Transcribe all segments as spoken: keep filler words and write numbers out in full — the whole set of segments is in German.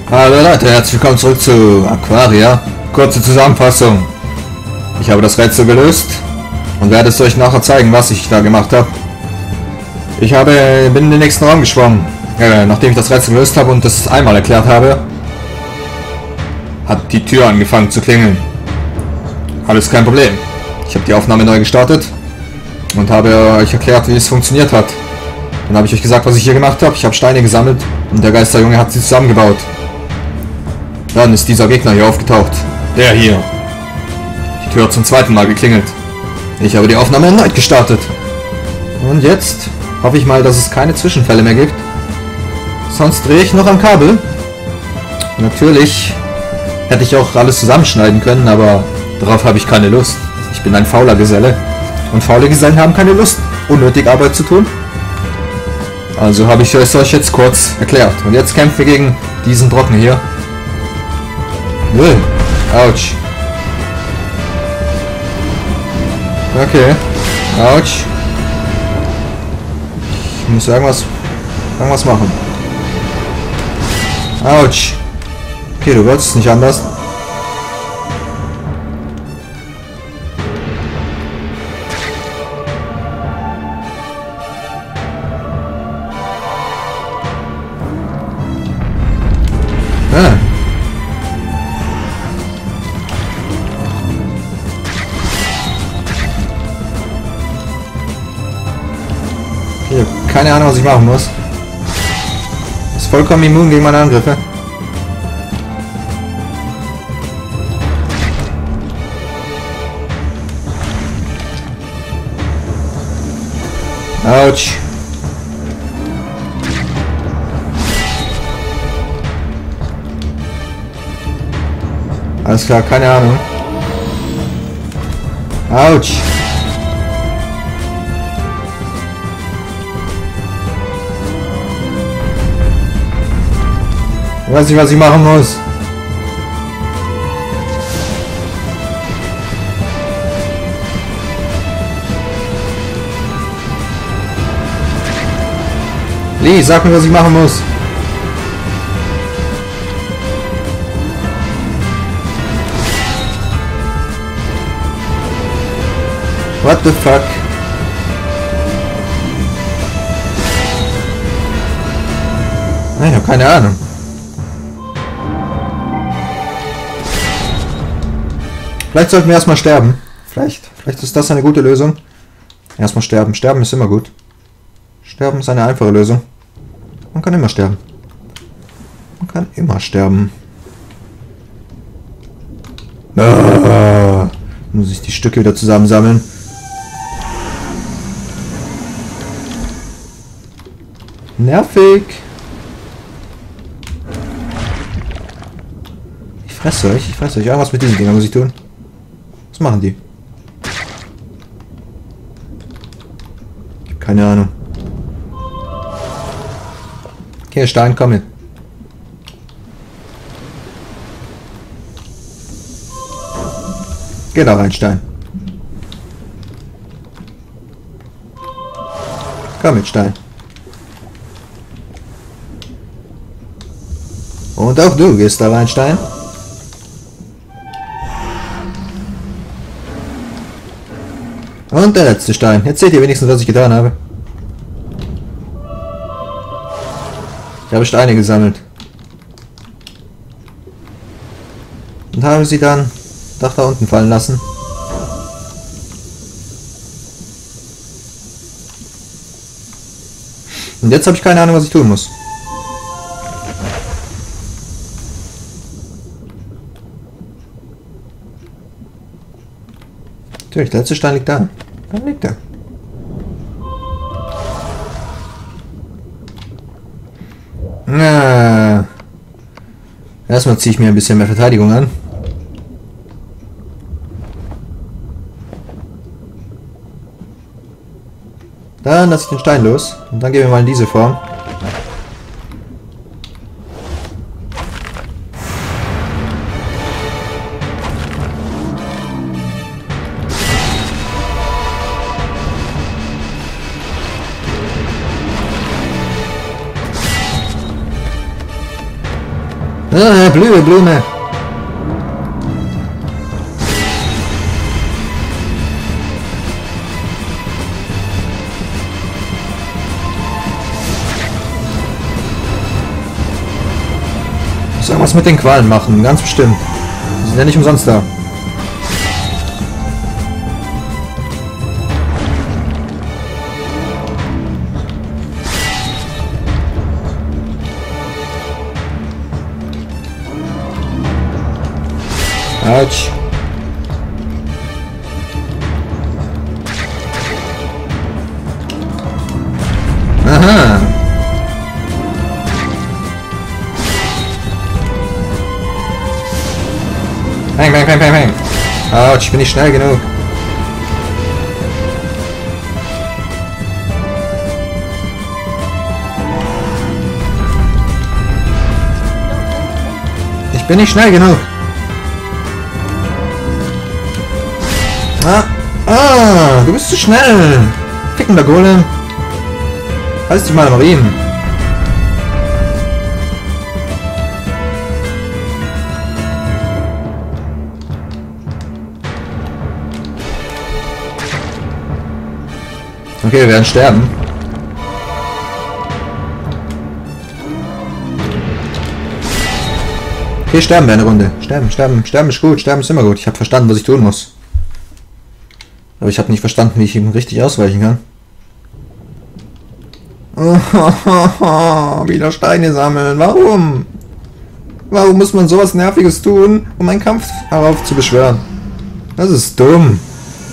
Hallo Leute, herzlich willkommen zurück zu Aquaria. Kurze Zusammenfassung. Ich habe das Rätsel gelöst und werde es euch nachher zeigen, was ich da gemacht habe. Ich habe, bin in den nächsten Raum geschwommen. Äh, nachdem ich das Rätsel gelöst habe und das einmal erklärt habe, hat die Tür angefangen zu klingeln. Alles kein Problem. Ich habe die Aufnahme neu gestartet und habe euch erklärt, wie es funktioniert hat. Dann habe ich euch gesagt, was ich hier gemacht habe. Ich habe Steine gesammelt und der Geisterjunge hat sie zusammengebaut. Dann ist dieser Gegner hier aufgetaucht. Der hier. Die Tür hat zum zweiten Mal geklingelt. Ich habe die Aufnahme erneut gestartet. Und jetzt hoffe ich mal, dass es keine Zwischenfälle mehr gibt. Sonst drehe ich noch am Kabel. Natürlich hätte ich auch alles zusammenschneiden können, aber darauf habe ich keine Lust. Ich bin ein fauler Geselle. Und faule Gesellen haben keine Lust, unnötig Arbeit zu tun. Also habe ich es euch jetzt kurz erklärt. Und jetzt kämpfen wir gegen diesen Brocken hier. Null. Autsch. Okay. Autsch. Ich muss irgendwas, irgendwas machen. Autsch. Okay, du wolltest es nicht anders. Ah. Ich habe keine Ahnung, was ich machen muss. Ist vollkommen immun gegen meine Angriffe. Autsch. Alles klar, keine Ahnung. Autsch. Ich weiß nicht, was ich machen muss. Lee, sag mir, was ich machen muss. What the fuck? Ich habe keine Ahnung. Vielleicht sollten wir erstmal sterben. Vielleicht, vielleicht ist das eine gute Lösung. Erstmal sterben. Sterben ist immer gut. Sterben ist eine einfache Lösung. Man kann immer sterben. Man kann immer sterben. Ah, muss ich die Stücke wieder zusammensammeln. Nervig. Ich fresse euch, ich fresse euch. Irgendwas mit diesen Dingern muss ich tun. Was machen die? Keine Ahnung. Okay, Stein, komm mit. Geh da rein, Stein. Komm mit, Stein. Und auch du gehst da rein, Stein. Und der letzte Stein. Jetzt seht ihr wenigstens, was ich getan habe. Ich habe Steine gesammelt. Und habe sie dann doch da unten fallen lassen. Und jetzt habe ich keine Ahnung, was ich tun muss. Natürlich, der letzte Stein liegt da. Da liegt er. Na. Erstmal ziehe ich mir ein bisschen mehr Verteidigung an. Dann lasse ich den Stein los. Und dann gehen wir mal in diese Form. Ah, Blume, Blume. Muss irgendwas mit den Qualen machen, ganz bestimmt. Die sind ja nicht umsonst da. Autsch. Aha. Bang, bang, bang, bang, bang. Autsch, ich bin nicht schnell genug. Ich bin nicht schnell genug. Ah, ah, du bist zu schnell. Fickender Golem. Halt dich mal am Riemen. Okay, wir werden sterben. Okay, sterben wir eine Runde. Sterben, sterben, sterben ist gut. Sterben ist immer gut. Ich habe verstanden, was ich tun muss. Aber ich habe nicht verstanden, wie ich ihm richtig ausweichen kann. Oh, wieder Steine sammeln. Warum? Warum muss man sowas Nerviges tun, um einen Kampf darauf zu beschwören? Das ist dumm.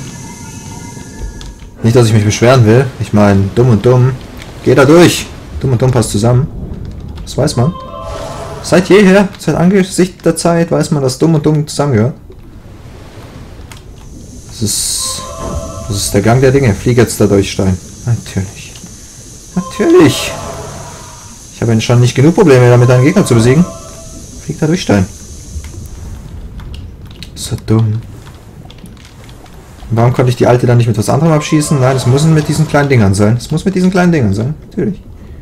Nicht, dass ich mich beschweren will. Ich meine, dumm und dumm. Geh da durch. Dumm und dumm passt zusammen. Das weiß man. Seit jeher, seit Angesicht der Zeit, weiß man, dass dumm und dumm zusammengehört. Das ist... Das ist der Gang der Dinge. Flieg jetzt da durch, Stein. Natürlich. Natürlich. Ich habe schon nicht genug Probleme damit, einen Gegner zu besiegen. Flieg da durch, Stein. So dumm. Warum konnte ich die alte dann nicht mit was anderem abschießen? Nein, es muss mit diesen kleinen Dingern sein. Es muss mit diesen kleinen Dingern sein. Natürlich.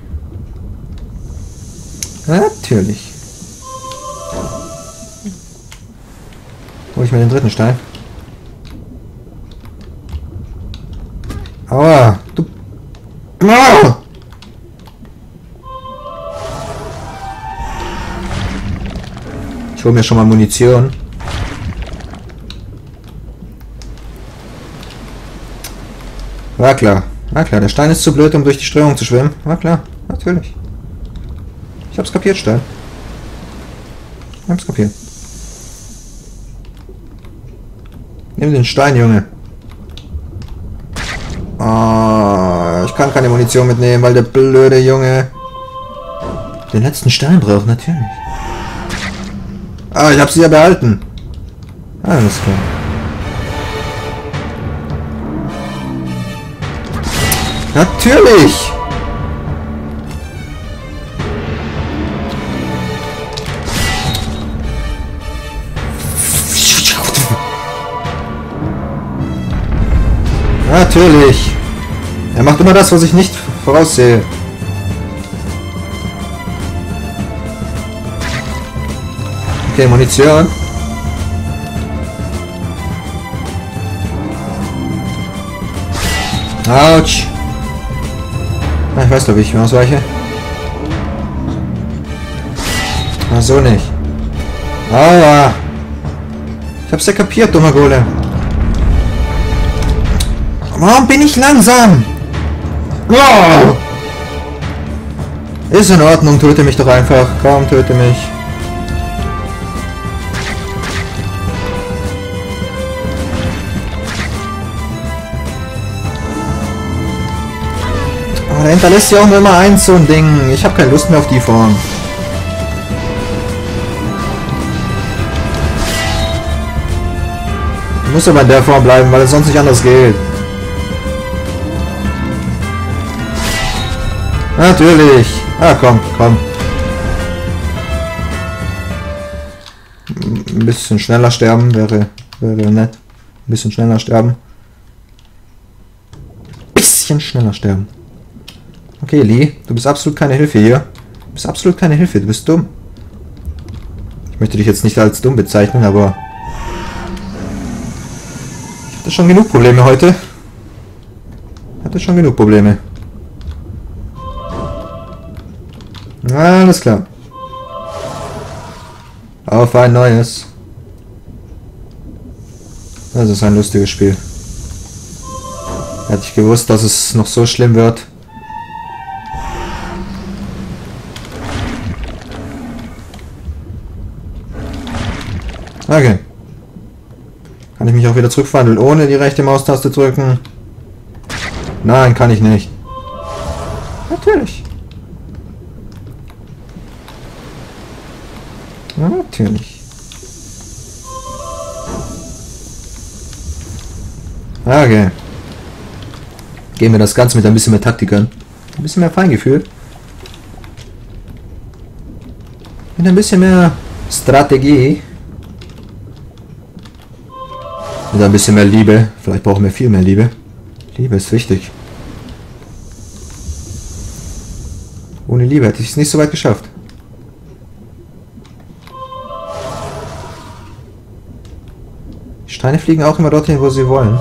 Natürlich. Hol ich mir den dritten Stein. Aua, du... Ah! Ich hole mir schon mal Munition. War klar. War klar, der Stein ist zu blöd, um durch die Strömung zu schwimmen. War klar, natürlich. Ich hab's kapiert, Stein. Ich hab's kapiert. Nimm den Stein, Junge. Oh, ich kann keine Munition mitnehmen, weil der blöde Junge den letzten Stein braucht, natürlich. Ah, ich habe sie ja behalten. Alles klar. Natürlich! Natürlich! Er macht immer das, was ich nicht voraussehe. Okay, Munition. Autsch! Ich weiß doch, wie ich mir ausweiche. Ach so nicht. Aua! Ich hab's ja kapiert, dummer Golem. Warum bin ich langsam? Oh! Ist in Ordnung, töte mich doch einfach. Komm, töte mich. Oh, da hinterlässt ja auch nur immer eins so ein Ding. Ich habe keine Lust mehr auf die Form. Ich muss aber in der Form bleiben, weil es sonst nicht anders geht. Natürlich. Ah, komm, komm. Ein bisschen schneller sterben wäre, wäre nett. Ein bisschen schneller sterben. Ein bisschen schneller sterben. Okay, Lee, du bist absolut keine Hilfe hier. Du bist absolut keine Hilfe, du bist dumm. Ich möchte dich jetzt nicht als dumm bezeichnen, aber ich hatte schon genug Probleme heute. Ich hatte schon genug Probleme. Alles klar. Auf ein neues. Das ist ein lustiges Spiel. Hätte ich gewusst, dass es noch so schlimm wird. Okay. Kann ich mich auch wieder zurückverwandeln, ohne die rechte Maustaste drücken? Nein, kann ich nicht. Natürlich. Natürlich. Okay. Gehen wir das Ganze mit ein bisschen mehr Taktik an. Ein bisschen mehr Feingefühl. Mit ein bisschen mehr Strategie. Mit ein bisschen mehr Liebe. Vielleicht brauchen wir viel mehr Liebe. Liebe ist wichtig. Ohne Liebe hätte ich es nicht so weit geschafft. Die Steine fliegen auch immer dorthin, wo sie wollen.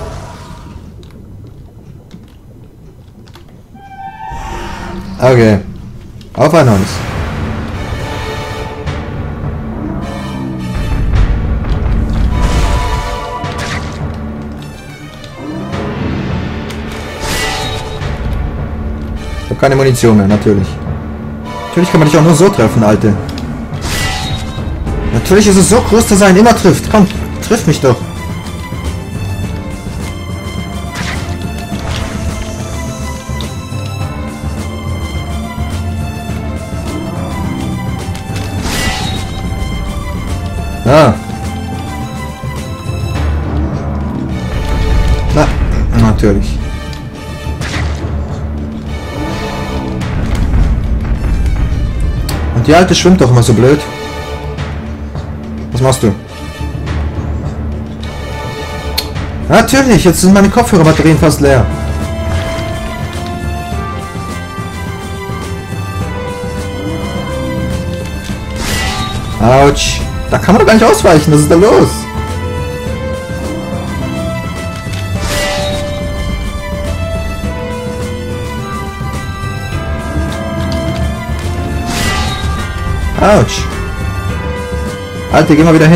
Okay. Auf ein neues. Ich habe keine Munition mehr, natürlich. Natürlich kann man dich auch nur so treffen, Alte. Natürlich ist es so groß, dass er einen immer trifft. Komm, triff mich doch. Ah. Na, natürlich. Und die Alte schwimmt doch immer so blöd. Was machst du? Natürlich, jetzt sind meine Kopfhörerbatterien fast leer. Autsch. Da kann man doch gar nicht ausweichen. Was ist da los? Autsch. Alter, geh mal wieder hin.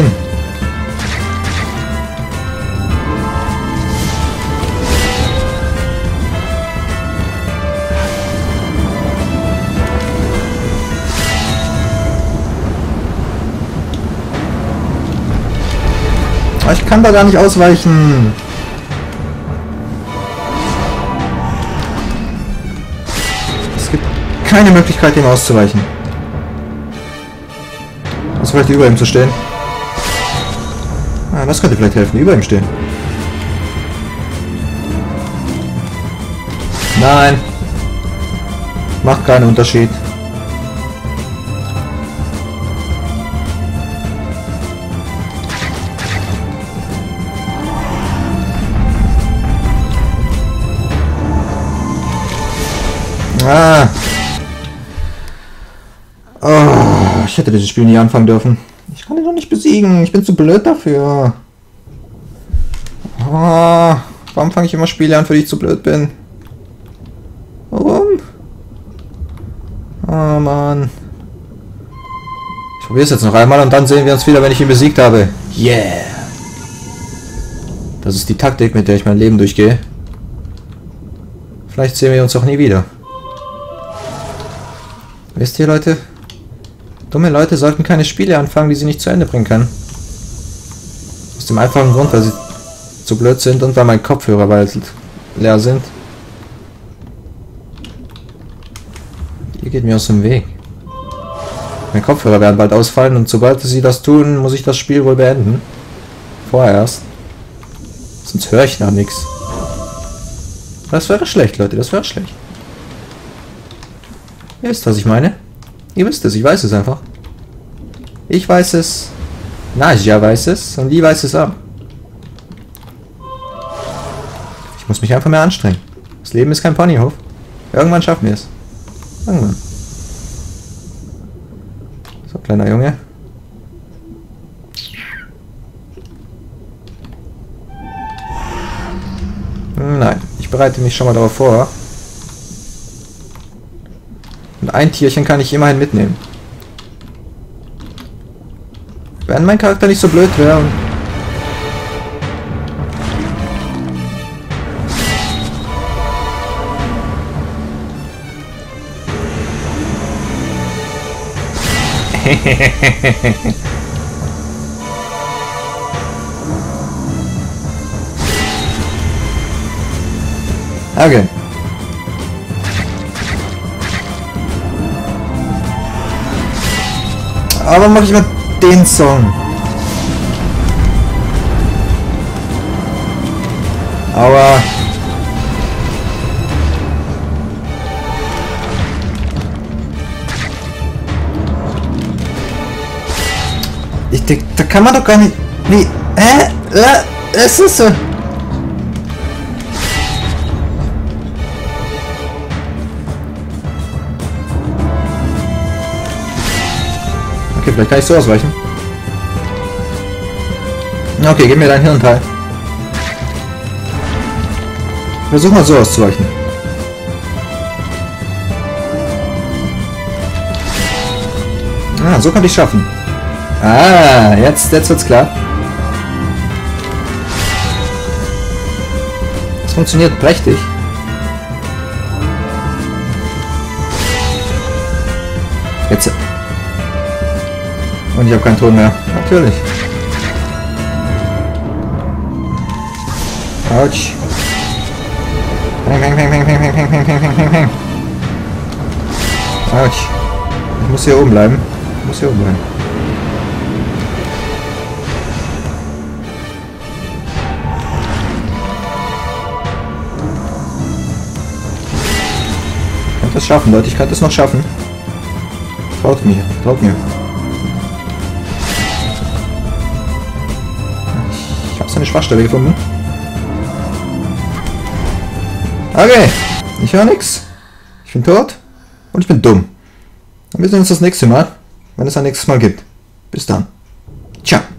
Ich kann da gar nicht ausweichen. Es gibt keine Möglichkeit, dem auszuweichen. Was vielleicht über ihm zu stehen? Ah, das könnte vielleicht helfen, über ihm stehen. Nein. Macht keinen Unterschied. Ah. Oh, ich hätte dieses Spiel nie anfangen dürfen. Ich kann ihn doch nicht besiegen. Ich bin zu blöd dafür. Oh, warum fange ich immer Spiele an, für die ich zu blöd bin? Warum? Oh Mann. Ich probiere es jetzt noch einmal und dann sehen wir uns wieder, wenn ich ihn besiegt habe. Yeah. Das ist die Taktik, mit der ich mein Leben durchgehe. Vielleicht sehen wir uns auch nie wieder. Wisst ihr, Leute? Dumme Leute sollten keine Spiele anfangen, die sie nicht zu Ende bringen können. Aus dem einfachen Grund, weil sie zu blöd sind und weil mein Kopfhörer bald leer sind. Ihr geht mir aus dem Weg. Meine Kopfhörer werden bald ausfallen und sobald sie das tun, muss ich das Spiel wohl beenden. Vorerst. Sonst höre ich da nichts. Das wäre schlecht, Leute, das wäre schlecht. Ihr wisst, was ich meine? Ihr wisst es, ich weiß es einfach. Ich weiß es. Naja weiß es und die weiß es auch. Ich muss mich einfach mehr anstrengen. Das Leben ist kein Ponyhof. Irgendwann schaffen wir es. Irgendwann. So, kleiner Junge. bereite mich schon mal darauf vor. Und ein Tierchen kann ich immerhin mitnehmen. Wenn mein Charakter nicht so blöd wäre. Okay. Aber mache ich mal den Song. Aua. Ich denke, da kann man doch gar nicht... Wie? Hä? Äh, es ist so... Okay, vielleicht kann ich so ausweichen. Okay, gib mir dein Hirnteil. Versuch mal so auszuweichen. Ah, so kann ich schaffen. Ah, jetzt, jetzt wird's klar. Das funktioniert prächtig. Jetzt. Und ich habe keinen Ton mehr. Natürlich. Autsch. Autsch. Ich muss hier oben bleiben. Ich muss hier oben bleiben. Ich kann das schaffen, Leute. Ich kann das noch schaffen. Traut mir. Traut mir. Ich habe so eine Schwachstelle gefunden. Okay. Ich höre nichts. Ich bin tot. Und ich bin dumm. Und wir sehen uns das nächste Mal, wenn es ein nächstes Mal gibt. Bis dann. Ciao.